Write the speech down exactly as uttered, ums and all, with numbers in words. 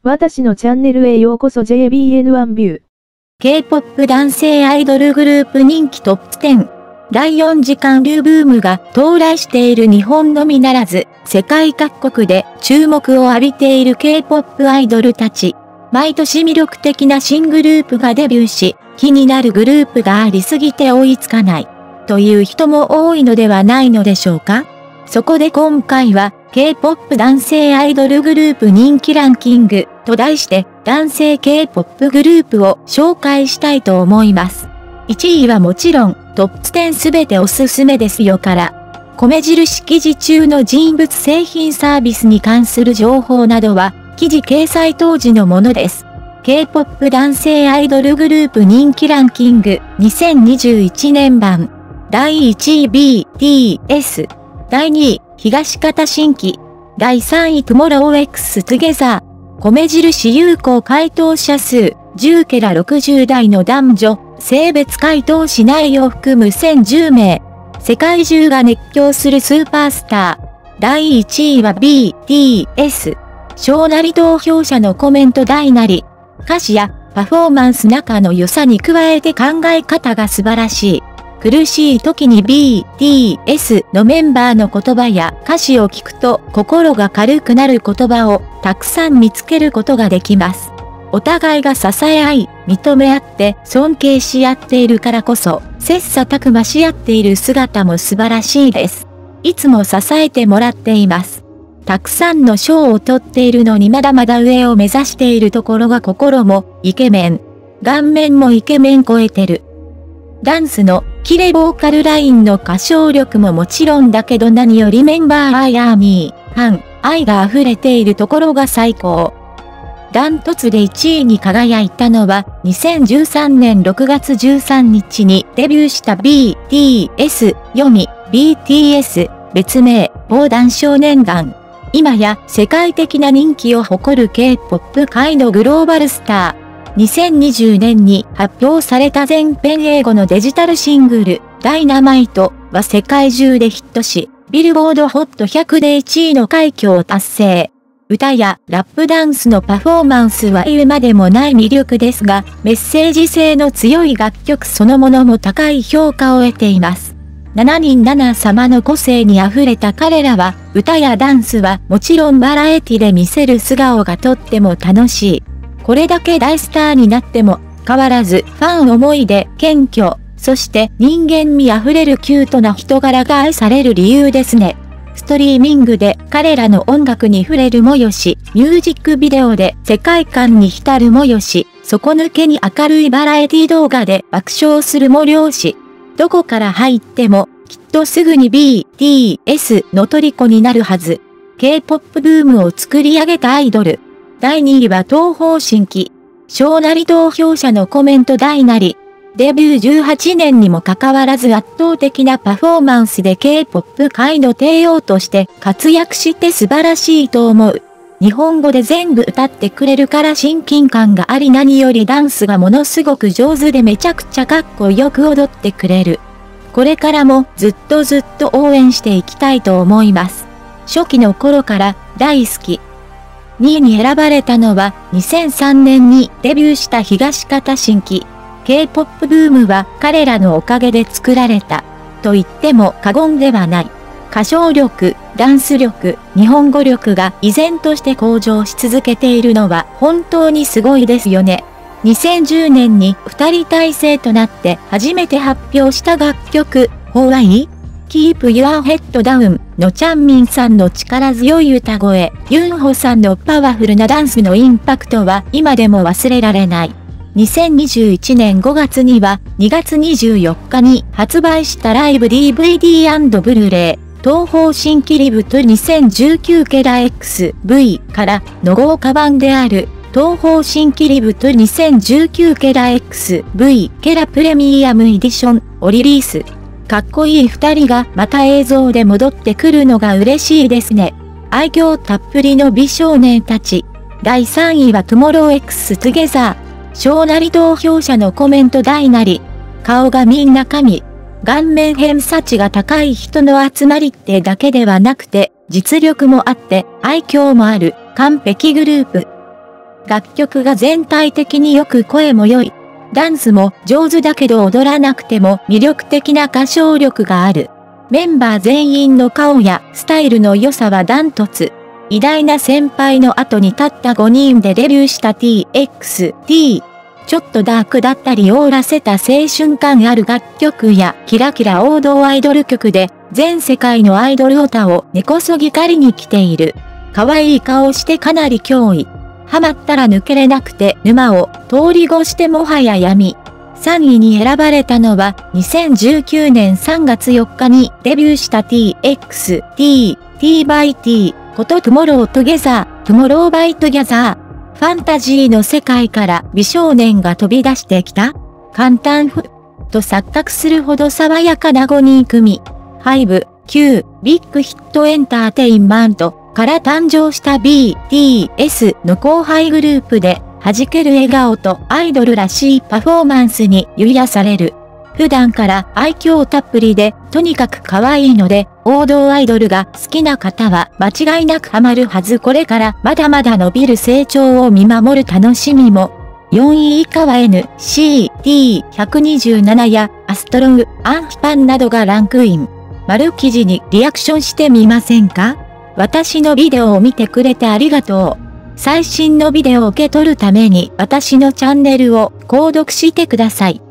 私のチャンネルへようこそ ジェイビーエヌワン ビュー。 K-ポップ 男性アイドルグループ人気トップテン。だいよん次韓流ブームが到来している日本のみならず、世界各国で注目を浴びている K-ポップ アイドルたち。毎年魅力的な新グループがデビューし、気になるグループがありすぎて追いつかない。という人も多いのではないのでしょうか。そこで今回は K-ポップ 男性アイドルグループ人気ランキングと題して男性 K-ポップ グループを紹介したいと思います。いちいはもちろんトップテンすべておすすめですよから。米印記事中の人物製品サービスに関する情報などは記事掲載当時のものです。K-ポップ 男性アイドルグループ人気ランキングにせんにじゅういちねん版。だいいちい ビーティーエス。だいにい、東方神起。だいさんい、TOMORROW-X TOGETHER。米印有効回答者数、じゅうからろくじゅうだいの男女、性別回答しないを含むせんじゅうめい。世界中が熱狂するスーパースター。だいいちいは ビーティーエス。小なり投票者のコメント大なり。歌詞やパフォーマンス仲の良さに加えて考え方が素晴らしい。苦しい時に ビーティーエス のメンバーの言葉や歌詞を聞くと心が軽くなる言葉をたくさん見つけることができます。お互いが支え合い、認め合って尊敬し合っているからこそ、切磋琢磨し合っている姿も素晴らしいです。いつも支えてもらっています。たくさんの賞を取っているのにまだまだ上を目指しているところが心もイケメン。顔面もイケメン超えてる。ダンスのキレボーカルラインの歌唱力ももちろんだけど何よりメンバーアイアーミー、ファン、愛が溢れているところが最高。ダントツでいちいに輝いたのはにせんじゅうさんねんろくがつじゅうさんにちにデビューした ビーティーエス 読み ビーティーエス 別名防弾少年団。今や世界的な人気を誇る K-ポップ 界のグローバルスター。にせんにじゅうねんに発表された全編英語のデジタルシングル、ダイナマイトは世界中でヒットし、ビルボードホットひゃくでいちいの快挙を達成。歌やラップダンスのパフォーマンスは言うまでもない魅力ですが、メッセージ性の強い楽曲そのものも高い評価を得ています。しちにんなな様の個性に溢れた彼らは、歌やダンスはもちろんバラエティで見せる素顔がとっても楽しい。これだけ大スターになっても変わらずファン思いで謙虚、そして人間味あふれるキュートな人柄が愛される理由ですね。ストリーミングで彼らの音楽に触れるもよし、ミュージックビデオで世界観に浸るもよし、底抜けに明るいバラエティ動画で爆笑するもよし、どこから入ってもきっとすぐに ビーティーエス の虜になるはず。K-ポップ ブームを作り上げたアイドル。だいにいは東方神起。小なり投票者のコメント大なり。デビューじゅうはちねんにもかかわらず圧倒的なパフォーマンスで K-ポップ 界の帝王として活躍して素晴らしいと思う。日本語で全部歌ってくれるから親近感があり何よりダンスがものすごく上手でめちゃくちゃかっこよく踊ってくれる。これからもずっとずっと応援していきたいと思います。初期の頃から大好き。にいに選ばれたのはにせんさんねんにデビューした東方神起。K-ポップ ブームは彼らのおかげで作られた。と言っても過言ではない。歌唱力、ダンス力、日本語力が依然として向上し続けているのは本当にすごいですよね。にせんじゅうねんにふたり体制となって初めて発表した楽曲、ホワイKeep Your Head Down のチャンミンさんの力強い歌声、ユンホさんのパワフルなダンスのインパクトは今でも忘れられない。にせんにじゅういちねんごがつにはにがつにじゅうよっかに発売したライブ ディーブイディー& ブルーレイ、東方神起リブとにせんじゅうきゅうケラ エックスブイ からの豪華版である東方神起リブとにせんじゅうきゅうケラ エックスブイ ケラプレミアムエディションをリリース。かっこいい二人がまた映像で戻ってくるのが嬉しいですね。愛嬌たっぷりの美少年たち。だいさんいは TOMORROW-X TOGETHER。小なり投票者のコメント大なり。顔がみんな神。顔面偏差値が高い人の集まりってだけではなくて、実力もあって愛嬌もある完璧グループ。 楽曲が全体的によく声も良い。ダンスも上手だけど踊らなくても魅力的な歌唱力がある。メンバー全員の顔やスタイルの良さはダントツ。偉大な先輩の後にたったごにんでデビューした ティーエックスティー。ちょっとダークだったりオーラせた青春感ある楽曲やキラキラ王道アイドル曲で全世界のアイドルオタを根こそぎ狩りに来ている。可愛い顔してかなり脅威。ハマったら抜けれなくて沼を通り越してもはや闇。さんいに選ばれたのはにせんじゅうきゅうねんさんがつよっかにデビューした ティーエックスティー、T by T ことトゥモロートゥゲザー、トゥモローバイトギャザー。ファンタジーの世界から美少年が飛び出してきた簡単ふと錯覚するほど爽やかなごにん組。ファイブ、Q、ビッグヒットエンターテインメントから誕生した ビーティーエス の後輩グループで弾ける笑顔とアイドルらしいパフォーマンスに癒やされる。普段から愛嬌たっぷりでとにかく可愛いので王道アイドルが好きな方は間違いなくハマるはず。これからまだまだ伸びる成長を見守る楽しみも。よんい以下は エヌシーティーひゃくにじゅうなな やアストロウ、アンフパンなどがランクイン。丸記事にリアクションしてみませんか？私のビデオを見てくれてありがとう。最新のビデオを受け取るために私のチャンネルを購読してください。